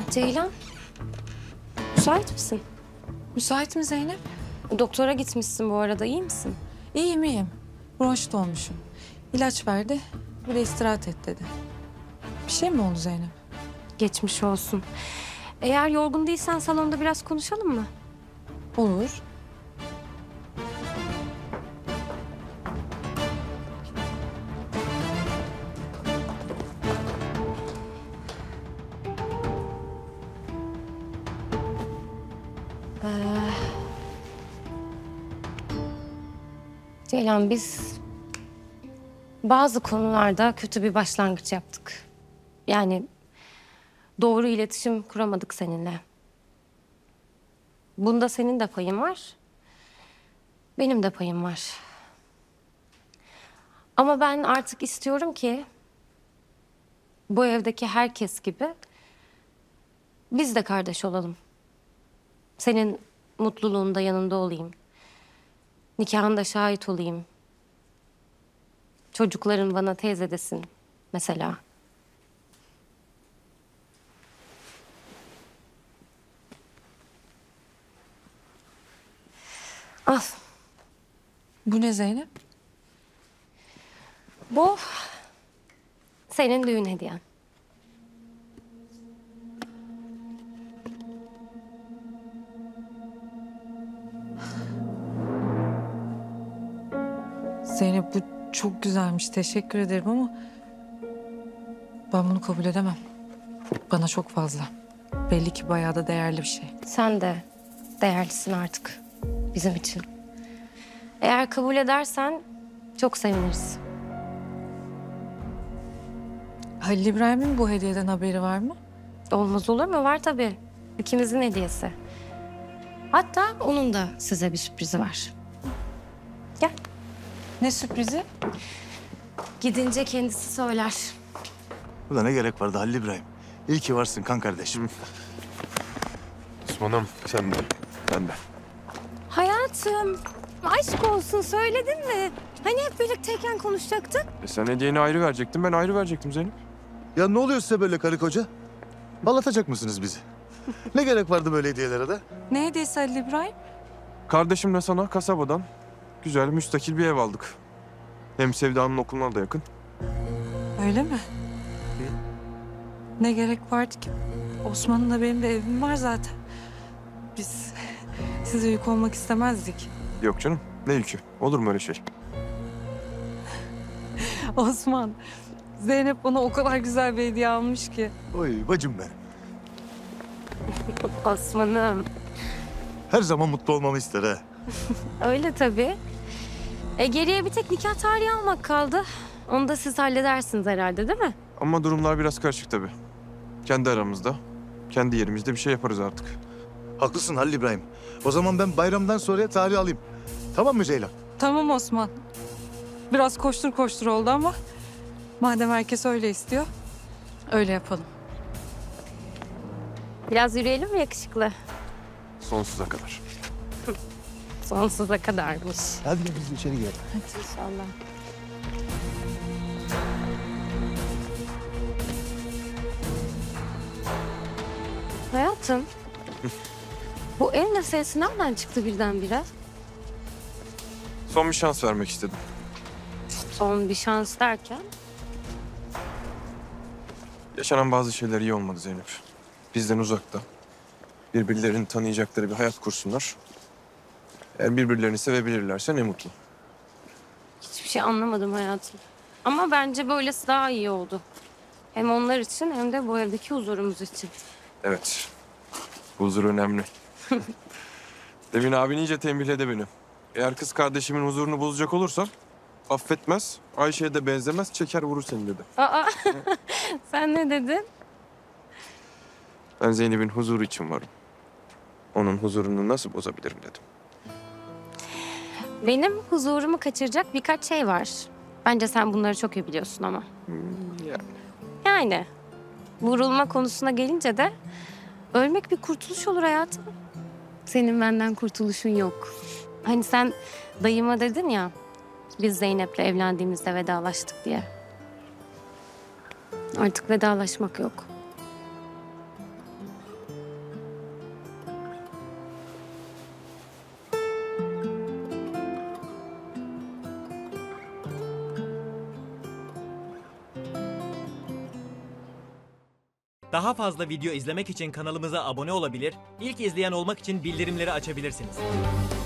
Ceylan, müsait misin? Müsait mi Zeynep? Doktora gitmişsin bu arada, iyi misin? İyiyim iyiyim. Bronşit olmuşum. İlaç verdi, bir de istirahat et dedi. Bir şey mi oldu Zeynep? Geçmiş olsun. Eğer yorgun değilsen salonda biraz konuşalım mı? Olur. Ceylan, biz bazı konularda kötü bir başlangıç yaptık. Yani doğru iletişim kuramadık seninle. Bunda senin de payın var. Benim de payım var. Ama ben artık istiyorum ki bu evdeki herkes gibi biz de kardeş olalım. Senin mutluluğunda yanında olayım. Nikahında şahit olayım. Çocukların bana teyze desin mesela. Al. Bu ne Zeynep? Bu senin düğün hediyen. Zeynep bu çok güzelmiş. Teşekkür ederim ama ben bunu kabul edemem. Bana çok fazla. Belli ki bayağı da değerli bir şey. Sen de değerlisin artık bizim için. Eğer kabul edersen çok seviniriz. Halil İbrahim'in bu hediyeden haberi var mı? Olmaz olur mu? Var tabii. İkimizin hediyesi. Hatta onun da size bir sürprizi var. Gel. Ne sürprizi? Gidince kendisi söyler. Buna ne gerek vardı Halil İbrahim? İyi ki varsın kan kardeşim. Osman'ım sen de, ben de. Hayatım, aşk olsun söyledin mi? Hani hep birlikteyken konuşacaktık? Sen hediyeni ayrı verecektin, ben ayrı verecektim Zeynep. Ya ne oluyor size böyle karı koca? Ballatacak mısınız bizi? Ne gerek vardı böyle hediyelere de? Ne hediyesi Halil İbrahim? Kardeşimle sana kasabadan güzel, müstakil bir ev aldık. Hem Sevda'nın okuluna da yakın. Öyle mi? Ne gerek vardı ki? Osman'ın da benim de evim var zaten. Biz size yük olmak istemezdik. Yok canım, ne yükü? Olur mu öyle şey? Osman, Zeynep bana o kadar güzel bir hediye almış ki. Oy bacım benim. Osman'ım. Her zaman mutlu olmamı ister ha. Öyle tabii. Geriye bir tek nikah tarihi almak kaldı. Onu da siz halledersiniz herhalde, değil mi? Ama durumlar biraz karışık tabii. Kendi aramızda, kendi yerimizde bir şey yaparız artık. Haklısın Halil İbrahim. O zaman ben bayramdan sonra tarih alayım. Tamam mı Ceylan? Tamam Osman. Biraz koştur koştur oldu ama madem herkes öyle istiyor, öyle yapalım. Biraz yürüyelim mi yakışıklı? Sonsuza kadar. Sonsuza kadarmış. Hadi biz içeri girelim. İnşallah. Hayatım, bu ev meselesi nereden çıktı birdenbire? Son bir şans vermek istedim. Son bir şans derken? Yaşanan bazı şeyler iyi olmadı Zeynep. Bizden uzakta. Birbirlerini tanıyacakları bir hayat kursunlar. Eğer birbirlerini sevebilirlerse ne mutlu. Hiçbir şey anlamadım hayatım. Ama bence böylesi daha iyi oldu. Hem onlar için hem de bu evdeki huzurumuz için. Evet. Huzur önemli. Demin abin iyice tembihledi beni. Eğer kız kardeşimin huzurunu bozacak olursan affetmez, Ayşe'ye de benzemez, çeker vurur seni dedi. Aa, sen ne dedin? Ben Zeynep'in huzuru için varım. Onun huzurunu nasıl bozabilirim dedim. Benim huzurumu kaçıracak birkaç şey var. Bence sen bunları çok iyi biliyorsun ama. Yani. Yani vurulma konusuna gelince de ölmek bir kurtuluş olur hayatım. Senin benden kurtuluşun yok. Hani sen dayıma dedin ya, biz Zeynep'le evlendiğimizde vedalaştık diye. Artık vedalaşmak yok. Daha fazla video izlemek için kanalımıza abone olabilir, ilk izleyen olmak için bildirimleri açabilirsiniz.